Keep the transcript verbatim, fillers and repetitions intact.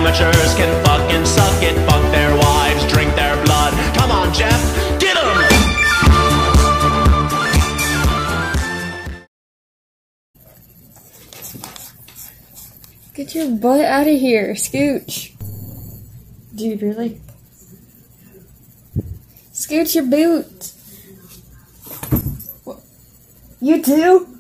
amateurs can fucking suck it, fuck their wives, drink their blood. Come on, Jeff, get 'em! Get your butt out of here, Scooch. Dude, really? Scooch your boots. What? You too?